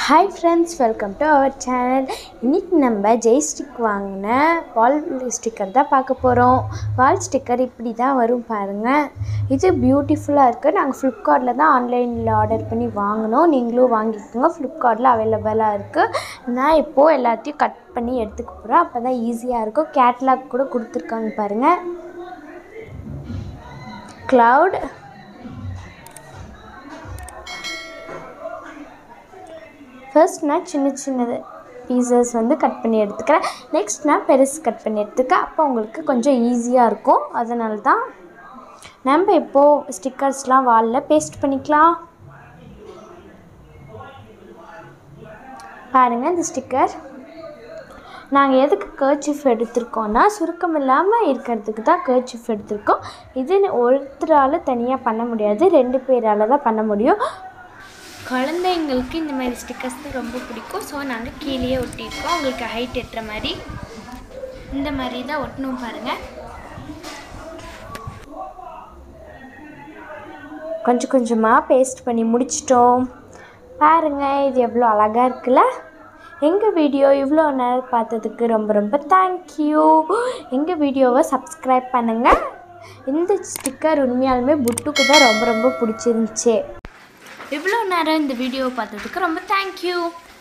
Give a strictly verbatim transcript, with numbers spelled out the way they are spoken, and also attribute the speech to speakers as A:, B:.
A: Hi friends, welcome to our channel. இன்னைக்கு நம்ம Jai stick வாங்கின வால் ஸ்டிக்கர் தான் பார்க்க போகிறோம். வால் ஸ்டிக்கர் இப்படி தான் வரும் பாருங்கள். இது பியூட்டிஃபுல்லாக இருக்குது. நாங்கள் ஃப்ளிப்கார்ட்டில் தான் ஆன்லைனில் ஆர்டர் பண்ணி வாங்கினோம். நீங்களும் வாங்கிக்கோங்க, ஃப்ளிப்கார்ட்டில் அவைலபிளாக இருக்குது. நான் இப்போது எல்லாத்தையும் கட் பண்ணி எடுத்துக்க போகிறேன். அப்போ தான் ஈஸியாக இருக்கும். கேட்லாக் கூட கொடுத்துருக்காங்க பாருங்கள். க்ளவுட், ஃபர்ஸ்ட் நான் சின்ன சின்னது பீசஸ் வந்து கட் பண்ணி எடுத்துக்கிறேன். நெக்ஸ்ட் நான் பெருசு கட் பண்ணி எடுத்துக்கிறேன். அப்போ உங்களுக்கு கொஞ்சம் ஈஸியாக இருக்கும். அதனால தான் நம்ம இப்போது ஸ்டிக்கர்ஸ்லாம் வாலில் பேஸ்ட் பண்ணிக்கலாம். பாருங்கள், இந்த ஸ்டிக்கர் நாங்கள் எதுக்கு கர்ச்சீஃப் எடுத்திருக்கோன்னா சுருக்கம் இல்லாமல் இருக்கிறதுக்கு தான் கர்ச்சீஃப் எடுத்திருக்கோம். இது ஒருத்தரால் தனியாக பண்ண முடியாது, ரெண்டு பேரால் தான் பண்ண முடியும். குழந்தைங்களுக்கு இந்த மாதிரி ஸ்டிக்கர்ஸ் தான் ரொம்ப பிடிக்கும். ஸோ நாங்கள் கீழே ஒட்டியிருக்கோம். உங்களுக்கு ஹைட் எட்டுற மாதிரி இந்த மாதிரி தான் ஒட்டணும் பாருங்கள். கொஞ்சம் கொஞ்சமாக பேஸ்ட் பண்ணி முடிச்சிட்டோம். பாருங்கள், இது எவ்வளோ அழகாக இருக்குல்ல. எங்கள் வீடியோ இவ்வளோ நேரம் பார்த்ததுக்கு ரொம்ப ரொம்ப தேங்க்யூ. எங்கள் வீடியோவை சப்ஸ்கிரைப் பண்ணுங்கள். இந்த ஸ்டிக்கர் உண்மையாலுமே புட்டுக்கு தான் ரொம்ப ரொம்ப பிடிச்சிருந்துச்சு. இவ்வளோ நேரம் இந்த வீடியோவை பார்த்ததுக்கு ரொம்ப தேங்க்யூ.